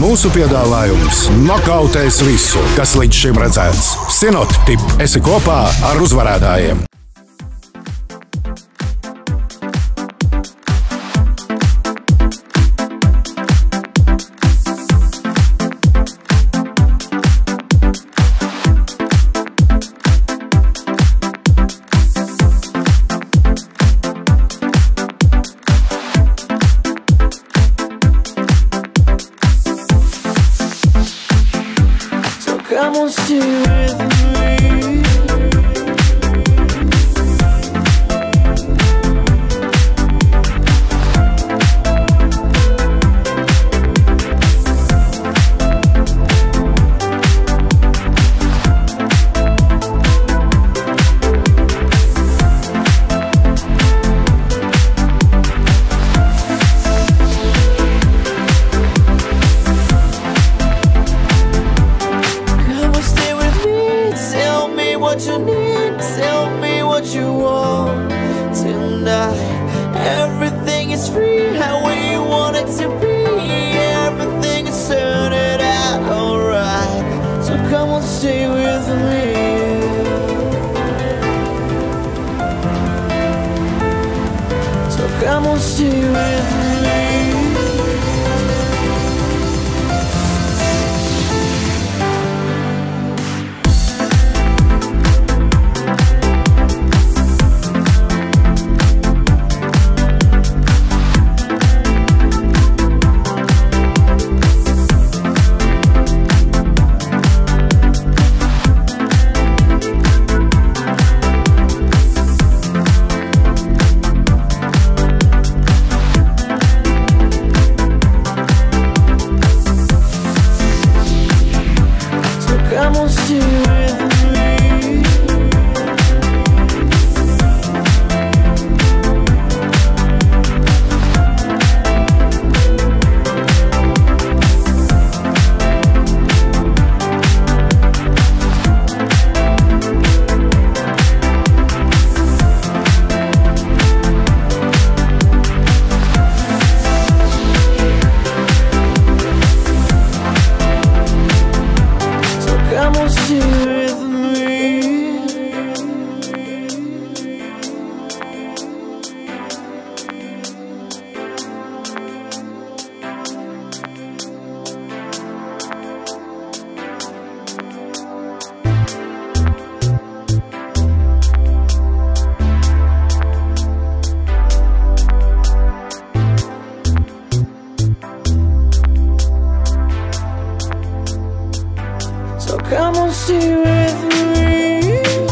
Mūsu piedāvājums nokautēs visu, kas līdz šim redzēts. Sinotip, esi kopā ar uzvarētājiem! Come on, stay with me. What you need, tell me what you want tonight. Everything is free, how we want it to be. Everything is turning out alright. So come on, stay with me. So come on, stay with me. Come on, stay with me. Come on, stay with me. So come on, stay with me.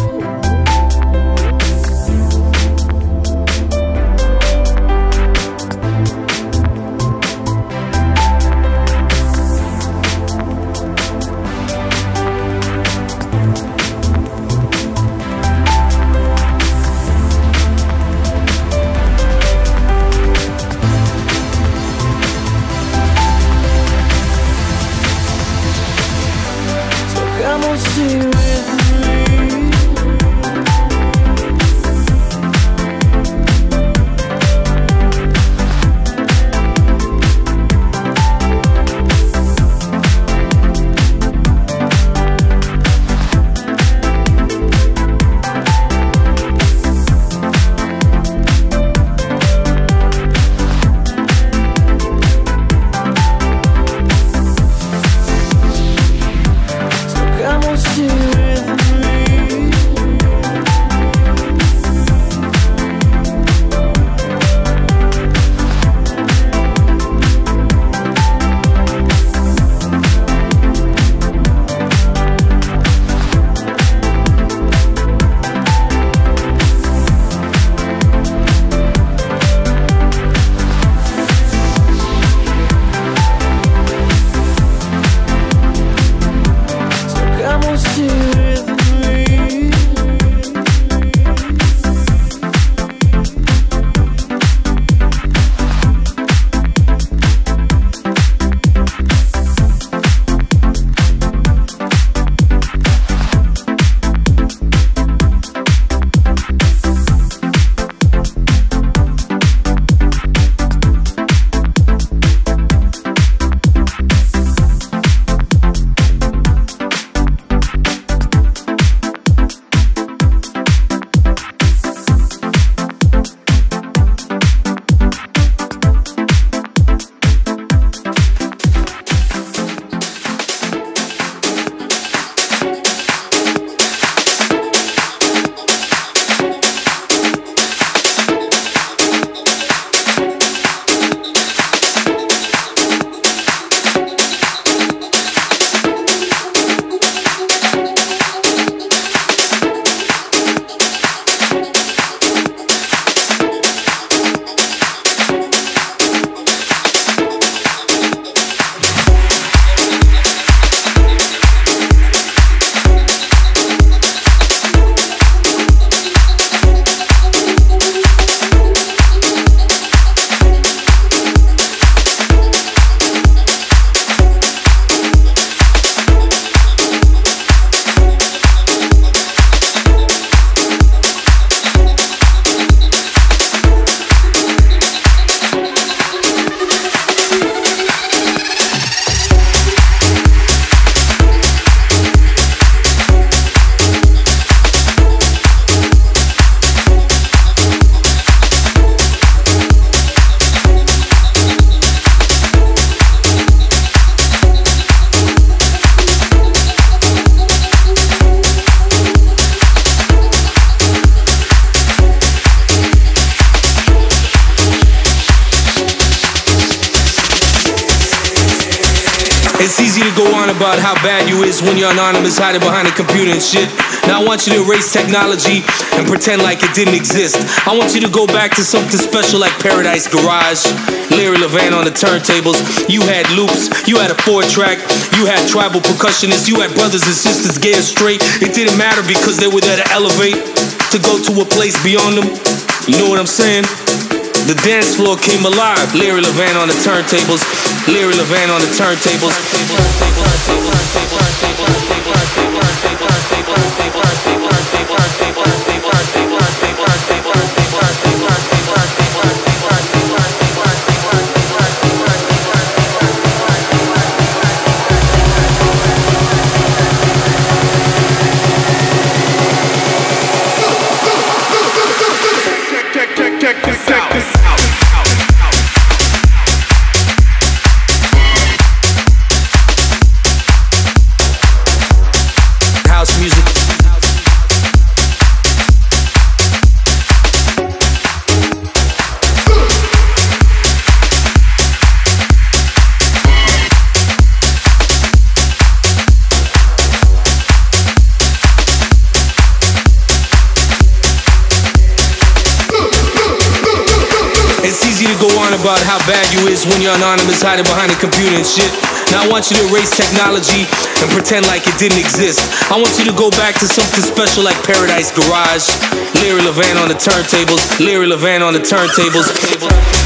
Come on, stay with me. Come on, stay with me. It's easy to go on about how bad you is when you're anonymous, hiding behind a computer and shit. Now I want you to erase technology and pretend like it didn't exist. I want you to go back to something special like Paradise Garage. Larry Levan on the turntables. You had loops, you had a 4-track, you had tribal percussionists, you had brothers and sisters, gay or straight. It didn't matter because they were there to elevate, to go to a place beyond them. You know what I'm saying? The dance floor came alive. Larry Levan on the turntables. Larry Levan on the turntables. It's easy to go on about how bad you is when you're anonymous, hiding behind a computer and shit. Now I want you to erase technology and pretend like it didn't exist. I want you to go back to something special like Paradise Garage. Larry Levan on the turntables. Larry Levan on the turntables.